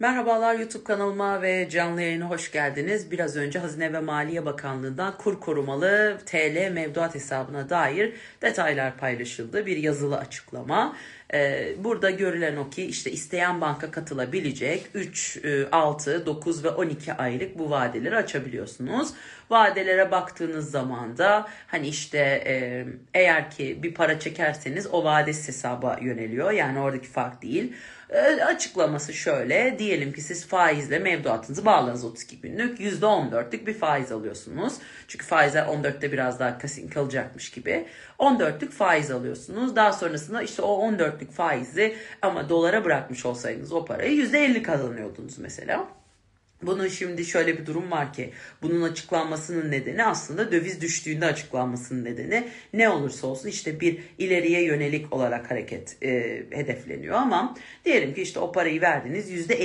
Merhabalar YouTube kanalıma ve canlı yayına hoş geldiniz. Biraz önce Hazine ve Maliye Bakanlığı'ndan kur korumalı TL mevduat hesabına dair detaylar paylaşıldı. Bir yazılı açıklama. Burada görülen o ki işte isteyen banka katılabilecek 3, 6, 9 ve 12 aylık bu vadeleri açabiliyorsunuz. Vadelere baktığınız zaman da hani işte eğer ki bir para çekerseniz o vadesiz hesaba yöneliyor. Yani oradaki fark değil. Açıklaması şöyle, diyelim ki siz faizle mevduatınızı bağladınız 32 günlük %14'lük bir faiz alıyorsunuz. Çünkü faizler 14'te biraz daha kesin kalacakmış gibi. 14'lük faiz alıyorsunuz. Daha sonrasında işte o 14'lük faizi ama dolara bırakmış olsaydınız o parayı %50 kazanıyordunuz mesela. Bunun şimdi şöyle bir durum var ki bunun açıklanmasının nedeni aslında döviz düştüğünde açıklanmasının nedeni ne olursa olsun işte bir ileriye yönelik olarak hareket hedefleniyor ama diyelim ki işte o parayı verdiniz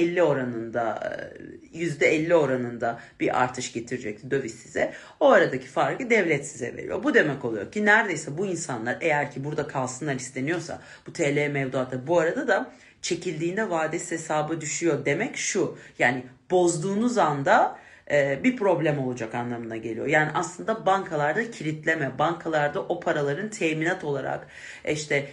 %50 oranında bir artış getirecekti döviz size. O aradaki farkı devlet size veriyor. Bu demek oluyor ki neredeyse bu insanlar eğer ki burada kalsınlar isteniyorsa bu TL mevduatta bu arada da çekildiğinde vadesiz hesabı düşüyor demek şu. Yani bozduğunuz anda bir problem olacak anlamına geliyor. Yani aslında bankalarda kilitleme, bankalarda o paraların teminat olarak işte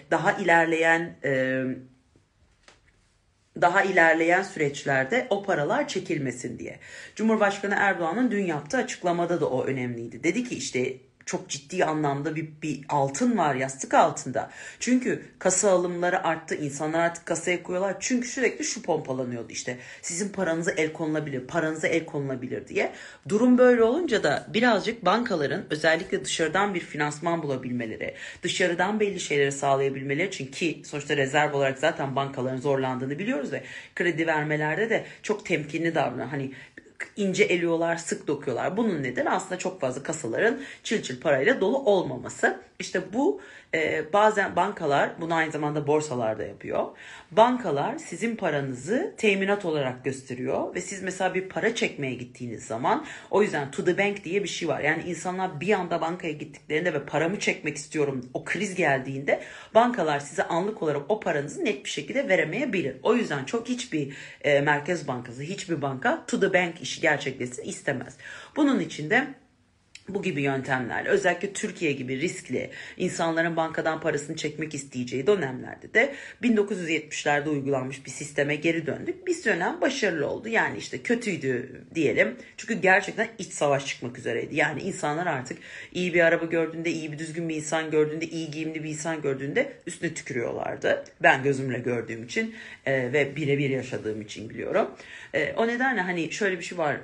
daha ilerleyen süreçlerde o paralar çekilmesin diye. Cumhurbaşkanı Erdoğan'ın dün yaptığı açıklamada da o önemliydi. Dedi ki işte çok ciddi anlamda bir altın var yastık altında. Çünkü kasa alımları arttı. İnsanlar artık kasaya koyuyorlar. Çünkü sürekli şu pompalanıyordu işte. Sizin paranıza el konulabilir, paranıza el konulabilir diye. Durum böyle olunca da birazcık bankaların özellikle dışarıdan bir finansman bulabilmeleri, dışarıdan belli şeyleri sağlayabilmeleri için ki sonuçta rezerv olarak zaten bankaların zorlandığını biliyoruz ve kredi vermelerde de çok temkinli davranıyor. Hani ince eliyorlar, sık dokuyorlar. Bunun nedeni aslında çok fazla kasaların çil parayla dolu olmaması. İşte bu bazen bankalar bunu aynı zamanda borsalarda yapıyor. Bankalar sizin paranızı teminat olarak gösteriyor ve siz mesela bir para çekmeye gittiğiniz zaman o yüzden to the bank diye bir şey var. Yani insanlar bir anda bankaya gittiklerinde ve paramı çekmek istiyorum o kriz geldiğinde bankalar size anlık olarak o paranızı net bir şekilde veremeyebilir. O yüzden hiçbir merkez bankası, hiçbir banka to the bank işi gerçekleşsin istemez. Bunun için de bu gibi yöntemlerle özellikle Türkiye gibi riskli insanların bankadan parasını çekmek isteyeceği dönemlerde de 1970'lerde uygulanmış bir sisteme geri döndük. Bir dönem başarılı oldu. Yani işte kötüydü diyelim. Çünkü gerçekten iç savaş çıkmak üzereydi. Yani insanlar artık iyi bir araba gördüğünde, iyi bir düzgün bir insan gördüğünde, iyi giyimli bir insan gördüğünde üstüne tükürüyorlardı. Ben gözümle gördüğüm için ve birebir yaşadığım için biliyorum. O nedenle hani şöyle bir şey var.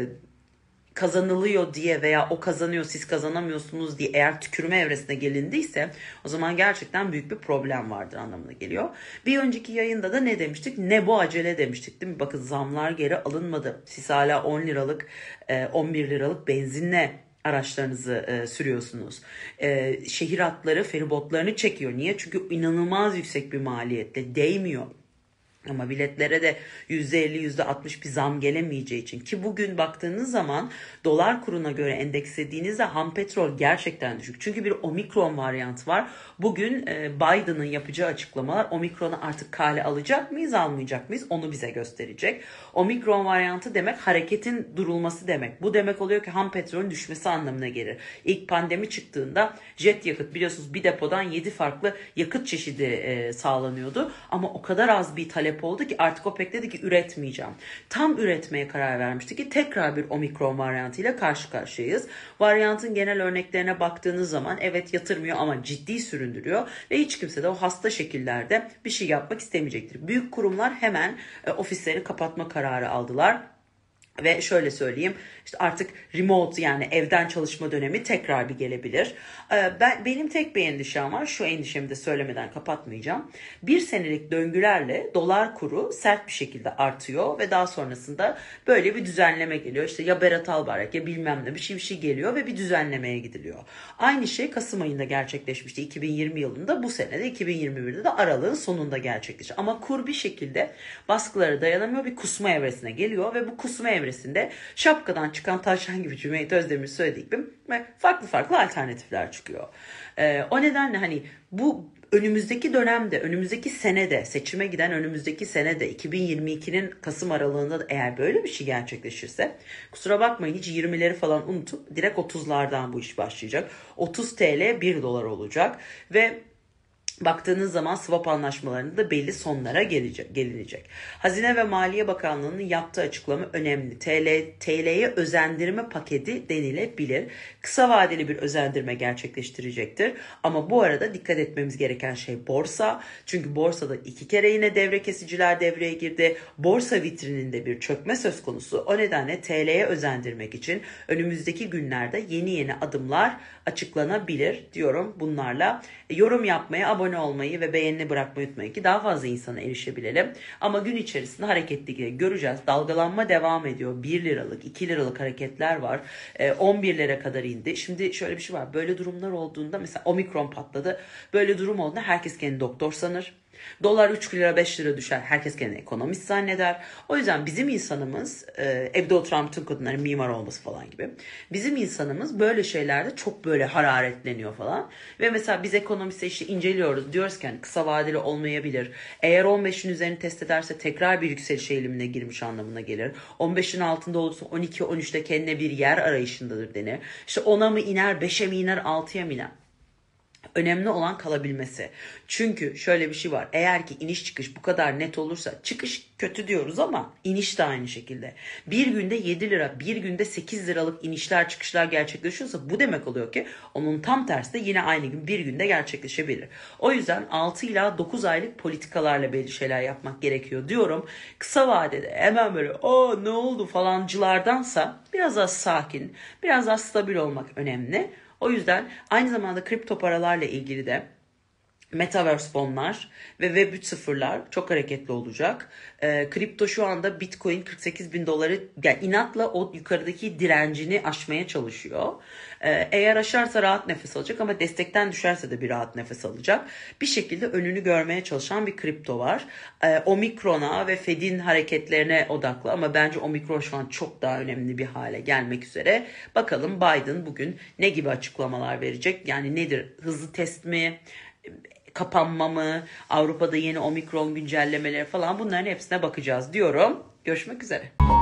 Kazanılıyor diye veya o kazanıyor siz kazanamıyorsunuz diye eğer tükürme evresine gelindiyse o zaman gerçekten büyük bir problem vardır anlamına geliyor. Bir önceki yayında da ne demiştik? Ne bu acele demiştik değil mi? Bakın zamlar geri alınmadı. Siz hala 10 liralık 11 liralık benzinle araçlarınızı sürüyorsunuz. Şehir hatları feribotlarını çekiyor. Niye? Çünkü inanılmaz yüksek bir maliyetle değmiyor. Ama biletlere de %50, %60 bir zam gelemeyeceği için ki bugün baktığınız zaman dolar kuruna göre endekslediğinizde ham petrol gerçekten düşük. Çünkü bir omikron varyantı var. Bugün Biden'ın yapacağı açıklamalar omikronu artık kale alacak mıyız almayacak mıyız onu bize gösterecek. Omikron varyantı demek hareketin durulması demek. Bu demek oluyor ki ham petrolün düşmesi anlamına gelir. İlk pandemi çıktığında jet yakıt biliyorsunuz bir depodan 7 farklı yakıt çeşidi sağlanıyordu. Ama o kadar az bir talep oldu ki artık OPEC dedi ki üretmeyeceğim. Tam üretmeye karar vermişti ki tekrar bir omikron varyantıyla karşı karşıyayız. Varyantın genel örneklerine baktığınız zaman evet yatırmıyor ama ciddi süründürüyor ve hiç kimse de o hasta şekillerde bir şey yapmak istemeyecektir. Büyük kurumlar hemen ofislerini kapatma kararı aldılar. Ve şöyle söyleyeyim işte artık remote yani evden çalışma dönemi tekrar bir gelebilir. Benim tek bir endişem var. Şu endişemi de söylemeden kapatmayacağım. Bir senelik döngülerle dolar kuru sert bir şekilde artıyor ve daha sonrasında böyle bir düzenleme geliyor. İşte ya Berat Albayrak ya bilmem ne bir şey geliyor ve bir düzenlemeye gidiliyor. Aynı şey Kasım ayında gerçekleşmişti 2020 yılında. Bu senede 2021'de de aralığın sonunda gerçekleşti. Ama kur bir şekilde baskılara dayanamıyor bir kusma evresine geliyor ve bu kusma evresinde şapkadan çıkan tavşan gibi Cüneyt Özdemir'in söylediği gibi farklı alternatifler çıkıyor. O nedenle hani bu önümüzdeki dönemde, önümüzdeki senede, seçime giden önümüzdeki senede 2022'nin Kasım aralığında da eğer böyle bir şey gerçekleşirse, kusura bakmayın hiç 20'leri falan unutup direkt 30'lardan bu iş başlayacak. 30 TL 1 dolar olacak ve baktığınız zaman swap anlaşmalarında da belli sonlara gelinecek. Hazine ve Maliye Bakanlığı'nın yaptığı açıklama önemli. TL'ye özendirme paketi denilebilir. Kısa vadeli bir özendirme gerçekleştirecektir. Ama bu arada dikkat etmemiz gereken şey borsa. Çünkü borsada 2 kere yine devre kesiciler devreye girdi. Borsa vitrininde bir çökme söz konusu. O nedenle TL'ye özendirmek için önümüzdeki günlerde yeni adımlar açıklanabilir diyorum. Bunlarla yorum yapmaya, abone olmayı ve beğeni bırakmayı unutmayın ki daha fazla insana erişebilelim. Ama gün içerisinde hareketli göreceğiz. Dalgalanma devam ediyor. 1 liralık, 2 liralık hareketler var. 11 lira kadar indi. Şimdi şöyle bir şey var. Böyle durumlar olduğunda mesela omikron patladı. Böyle durum olduğunda herkes kendini doktor sanır. Dolar 3 lira 5 lira düşer. Herkes kendini ekonomist zanneder. O yüzden bizim insanımız evde oturan bütün kadınların mimar olması falan gibi. Bizim insanımız böyle şeylerde çok böyle hararetleniyor falan. Ve mesela biz ekonomiste işte inceliyoruz. Diyoruz ki hani kısa vadeli olmayabilir. Eğer 15'in üzerini test ederse tekrar bir yükseliş eğilimine girmiş anlamına gelir. 15'in altında olursa 12-13'te kendine bir yer arayışındadır denir. İşte 10'a mı iner, 5'e mi iner, 6'ya mı iner? Önemli olan kalabilmesi. Çünkü şöyle bir şey var. Eğer ki iniş çıkış bu kadar net olursa, çıkış kötü diyoruz ama iniş de aynı şekilde. Bir günde 7 lira, bir günde 8 liralık inişler çıkışlar gerçekleşiyorsa bu demek oluyor ki onun tam tersi de yine aynı gün bir günde gerçekleşebilir. O yüzden 6 ila 9 aylık politikalarla belli şeyler yapmak gerekiyor diyorum. Kısa vadede hemen böyle ne oldu falancılardansa biraz daha sakin, biraz daha stabil olmak önemli. O yüzden aynı zamanda kripto paralarla ilgili de Metaverse fonlar ve Web 3.0'lar çok hareketli olacak. Kripto şu anda Bitcoin 48 bin doları yani inatla o yukarıdaki direncini aşmaya çalışıyor. Eğer aşarsa rahat nefes alacak ama destekten düşerse de bir rahat nefes alacak. Bir şekilde önünü görmeye çalışan bir kripto var. Omikron'a ve Fed'in hareketlerine odaklı ama bence Omikron şu an çok daha önemli bir hale gelmek üzere. Bakalım Biden bugün ne gibi açıklamalar verecek? Yani nedir? Hızlı test mi? Kapanma mı? Avrupa'da yeni omikron güncellemeleri falan bunların hepsine bakacağız diyorum. Görüşmek üzere.